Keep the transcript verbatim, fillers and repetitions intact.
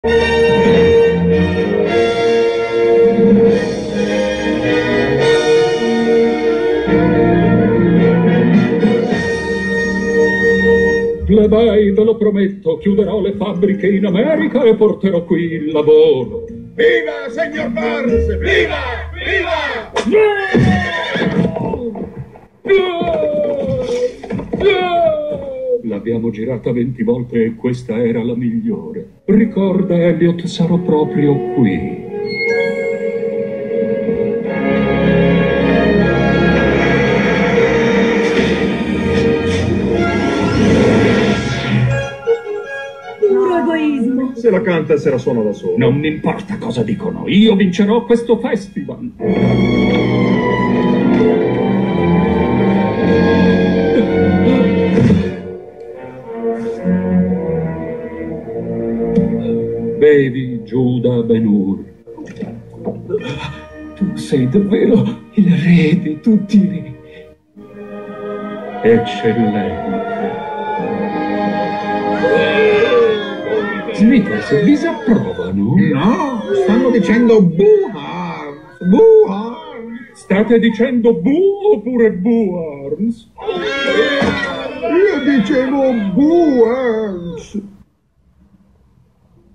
Plebei, ve lo prometto, chiuderò le fabbriche in America e porterò qui il lavoro. Viva, signor Barnes! Viva! Viva! L'abbiamo girata venti volte e questa era la migliore. Ricorda, Elliot, sarò proprio qui. Egoismo. Se la canta se la suona da solo. Non mi importa cosa dicono, io vincerò questo festival. Bevi, Giuda Ben-Hur. Tu sei davvero il re di tutti i re. Eccellente. Smithers, disapprovano? No, stanno dicendo Boo-Arms, Boo-Arms. State dicendo Bu oppure Boo-Arms? Io dicevo Boo-Arms.